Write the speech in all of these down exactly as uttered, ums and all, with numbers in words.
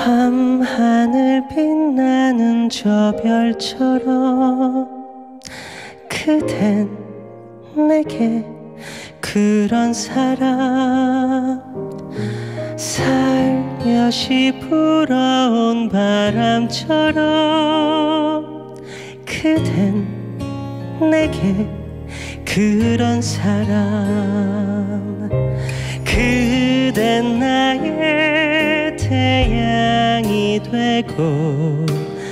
밤하늘 빛나는 저 별처럼 그댄 내게 그런 사람, 살며시 불어온 바람처럼 그댄 내게 그런 사람. 그댄 나의 태양이 되고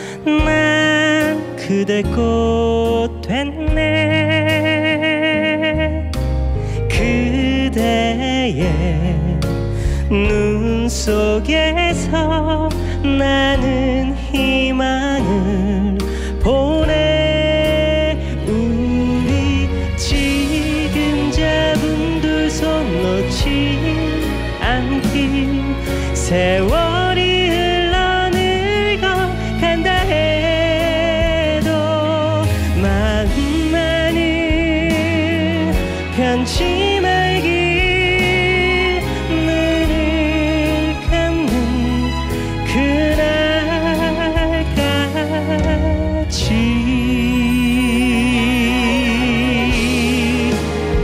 난 그대 꽃 됐네. 그대의 눈 속에서 나는 희망을 보내. 우리 지금 잡은 두 손 놓지 않기. 세월이 흘러 늙어간다 해도 마음만은 변치 말기. 눈을 감는 그날까지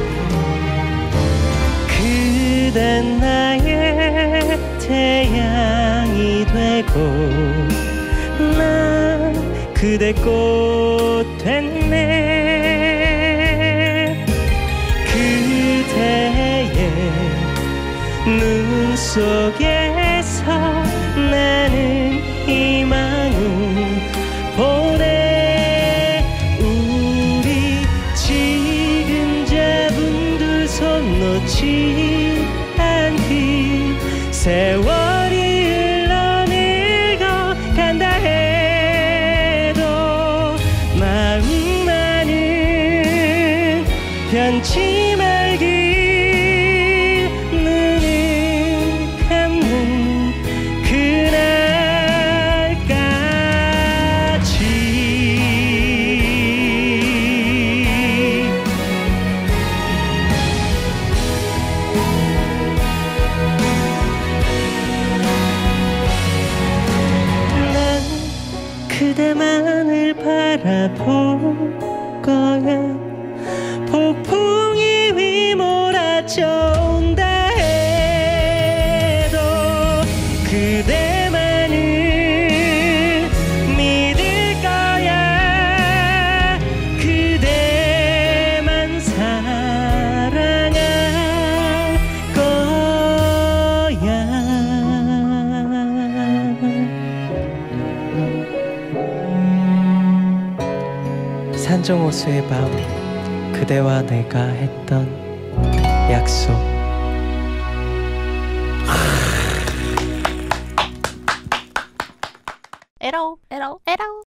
그댄 나의 태양이 되고 난 그대 꽃 됐네. 그대의 눈 속에서 나는 희망을 보내. 우리 지금 잡은 두 손 놓지 않기. 세월이 흘러 늙어간다 해도 마음만은 변치 말기. 눈을 감는 그날까지. 난 그대만을 바라볼 거야. 폭풍이 휘몰아쳐 온다 해도 그대만을 믿을 거야. 그대만 사랑할 거야. 산정호수의 밤, 그대와 내가 했던 약속. 에러 에러 에러